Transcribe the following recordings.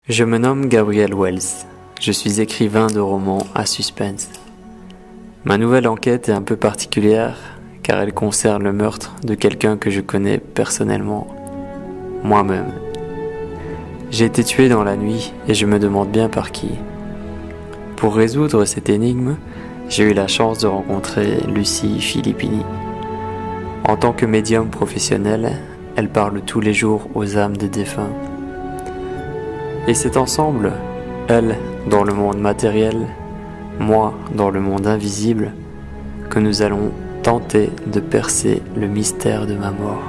Je me nomme Gabriel Wells. Je suis écrivain de romans à suspense. Ma nouvelle enquête est un peu particulière car elle concerne le meurtre de quelqu'un que je connais personnellement, moi-même. J'ai été tué dans la nuit et je me demande bien par qui. Pour résoudre cette énigme, j'ai eu la chance de rencontrer Lucie Filippini. En tant que médium professionnel, elle parle tous les jours aux âmes des défunts. Et c'est ensemble, elle dans le monde matériel, moi dans le monde invisible, que nous allons tenter de percer le mystère de ma mort.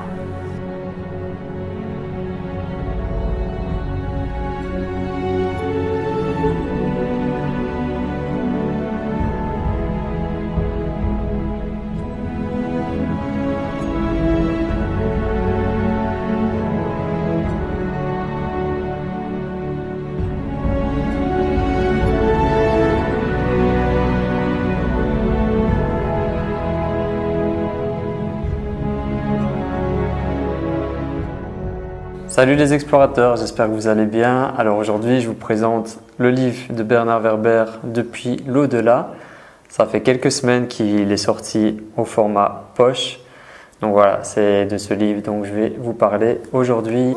Salut les explorateurs, j'espère que vous allez bien. Alors aujourd'hui, je vous présente le livre de Bernard Werber, Depuis l'au-delà. Ça fait quelques semaines qu'il est sorti au format poche. Donc voilà, c'est de ce livre dont je vais vous parler aujourd'hui.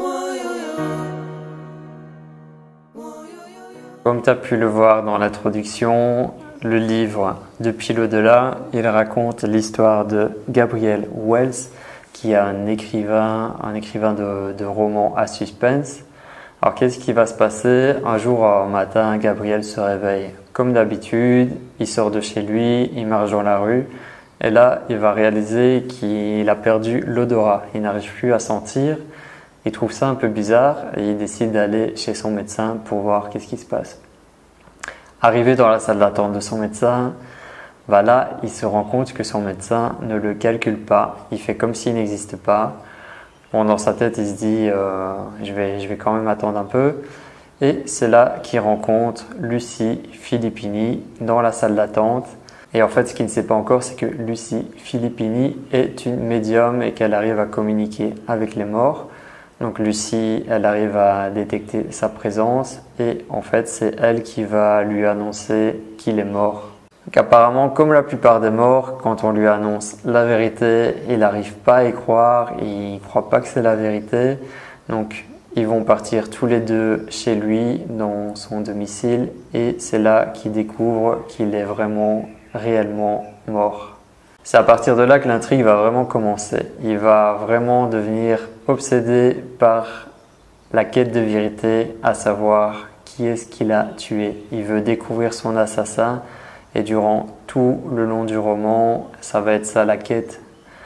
Comme tu as pu le voir dans l'introduction, le livre Depuis l'au-delà, il raconte l'histoire de Gabriel Wells, qui est un écrivain de romans à suspense. Alors qu'est-ce qui va se passer? Un jour un matin, Gabriel se réveille comme d'habitude, il sort de chez lui, il marche dans la rue et là il va réaliser qu'il a perdu l'odorat, il n'arrive plus à sentir, il trouve ça un peu bizarre et il décide d'aller chez son médecin pour voir qu'est-ce qui se passe. Arrivé dans la salle d'attente de son médecin, là, il se rend compte que son médecin ne le calcule pas, il fait comme s'il n'existe pas. Bon, dans sa tête, il se dit je vais quand même attendre un peu. Et c'est là qu'il rencontre Lucie Filippini dans la salle d'attente. Et en fait, ce qu'il ne sait pas encore, c'est que Lucie Filippini est une médium et qu'elle arrive à communiquer avec les morts. Donc Lucie, elle arrive à détecter sa présence et en fait, c'est elle qui va lui annoncer qu'il est mort. Donc apparemment, comme la plupart des morts, quand on lui annonce la vérité, il n'arrive pas à y croire, il ne croit pas que c'est la vérité. Donc ils vont partir tous les deux chez lui, dans son domicile, et c'est là qu'il découvre qu'il est vraiment, réellement mort. C'est à partir de là que l'intrigue va vraiment commencer. Il va vraiment devenir obsédé par la quête de vérité, à savoir qui est-ce qu'il a tué. Il veut découvrir son assassin. Et durant tout le long du roman, ça va être ça la quête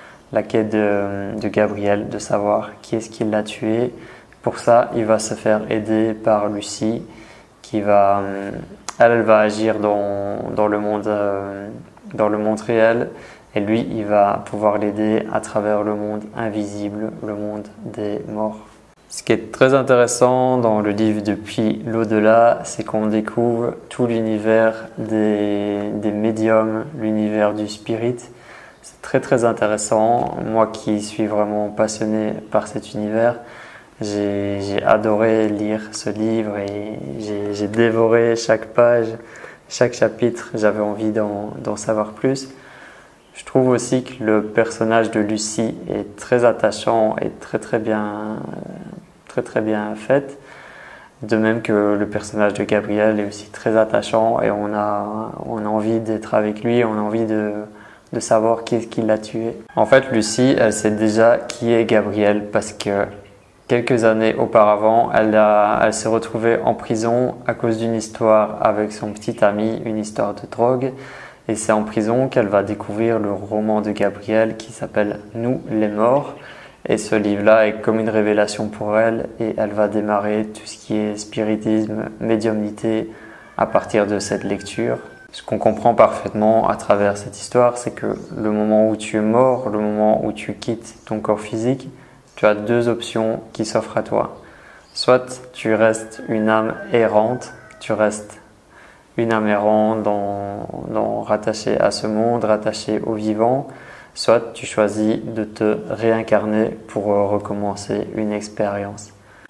de Gabriel, de savoir qui est-ce qui l'a tué. Pour ça, il va se faire aider par Lucie, qui va, elle va agir dans le monde réel, et lui, il va pouvoir l'aider à travers le monde invisible, le monde des morts. Ce qui est très intéressant dans le livre Depuis l'au-delà, c'est qu'on découvre tout l'univers des médiums, l'univers du spirit. C'est très très intéressant. Moi qui suis vraiment passionné par cet univers, j'ai adoré lire ce livre et j'ai dévoré chaque page, chaque chapitre. J'avais envie d'en savoir plus. Je trouve aussi que le personnage de Lucie est très attachant et très bien fait. De même que le personnage de Gabriel est aussi très attachant et on a envie d'être avec lui, on a envie de savoir qui est-ce qui l'a tué. En fait, Lucie, elle sait déjà qui est Gabriel parce que quelques années auparavant, elle s'est retrouvée en prison à cause d'une histoire avec son petit ami, une histoire de drogue. Et c'est en prison qu'elle va découvrir le roman de Gabriel qui s'appelle Nous les morts. Et ce livre-là est comme une révélation pour elle et elle va démarrer tout ce qui est spiritisme, médiumnité à partir de cette lecture. Ce qu'on comprend parfaitement à travers cette histoire, c'est que le moment où tu es mort, le moment où tu quittes ton corps physique, tu as deux options qui s'offrent à toi. Soit tu restes une âme errante, tu restes une âme errante rattachée à ce monde, rattachée au vivant, soit tu choisis de te réincarner pour recommencer une expérience.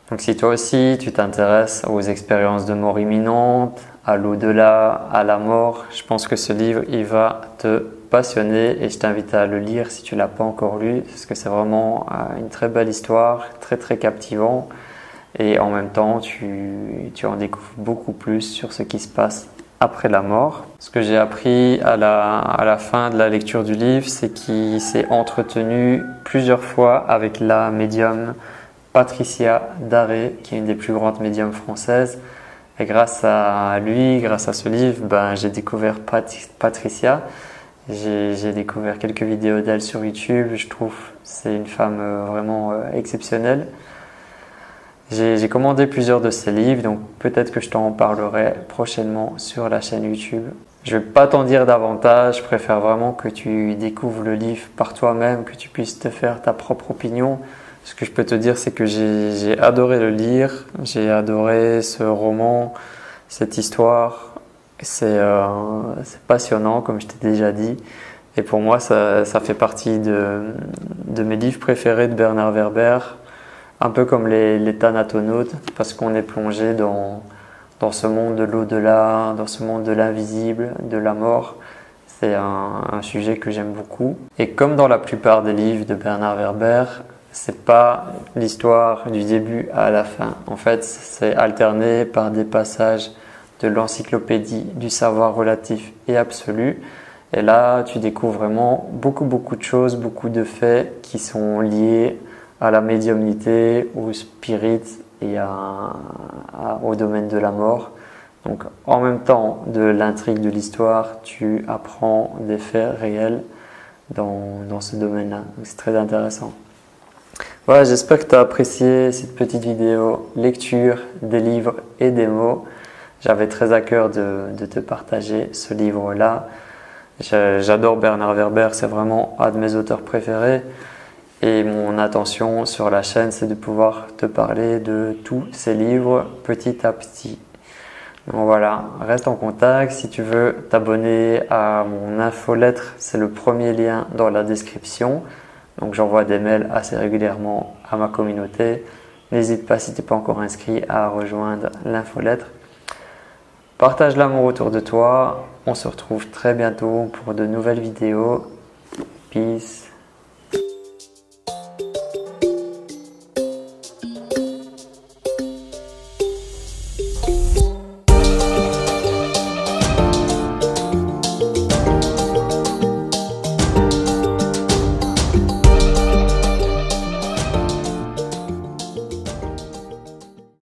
Donc si toi aussi tu t'intéresses aux expériences de mort imminente, à l'au-delà, à la mort, je pense que ce livre il va te passionner et je t'invite à le lire si tu l'as pas encore lu parce que c'est vraiment une très belle histoire, très très captivant et en même temps tu en découvres beaucoup plus sur ce qui se passe après la mort. Ce que j'ai appris à la fin de la lecture du livre, c'est qu'il s'est entretenu plusieurs fois avec la médium Patricia Daré, qui est une des plus grandes médiums françaises. Et grâce à lui, grâce à ce livre, j'ai découvert Patricia. J'ai découvert quelques vidéos d'elle sur YouTube. Je trouve que c'est une femme vraiment exceptionnelle. J'ai commandé plusieurs de ses livres, donc peut-être que je t'en parlerai prochainement sur la chaîne YouTube. Je ne vais pas t'en dire davantage, je préfère vraiment que tu découvres le livre par toi-même, que tu puisses te faire ta propre opinion. Ce que je peux te dire, c'est que j'ai adoré le lire, j'ai adoré ce roman, cette histoire. C'est passionnant, comme je t'ai déjà dit. Et pour moi, ça fait partie de mes livres préférés de Bernard Werber, un peu comme les Thanatonautes, parce qu'on est plongé dans ce monde de l'au-delà, dans ce monde de l'invisible, de la mort. C'est un sujet que j'aime beaucoup. Et comme dans la plupart des livres de Bernard Werber, c'est pas l'histoire du début à la fin. En fait, c'est alterné par des passages de l'encyclopédie du savoir relatif et absolu. Et là, tu découvres vraiment beaucoup de choses, beaucoup de faits qui sont liés à la médiumnité, au spirit et au domaine de la mort. Donc, en même temps de l'intrigue de l'histoire, tu apprends des faits réels dans ce domaine-là. Donc, c'est très intéressant. Voilà, j'espère que tu as apprécié cette petite vidéo lecture des livres et des mots. J'avais très à cœur de te partager ce livre-là. J'adore Bernard Werber, c'est vraiment un de mes auteurs préférés. Et mon intention sur la chaîne, c'est de pouvoir te parler de tous ces livres petit à petit. Donc voilà, reste en contact. Si tu veux t'abonner à mon infolettre, c'est le premier lien dans la description. Donc j'envoie des mails assez régulièrement à ma communauté. N'hésite pas, si tu n'es pas encore inscrit, à rejoindre l'infolettre. Partage l'amour autour de toi. On se retrouve très bientôt pour de nouvelles vidéos. Peace.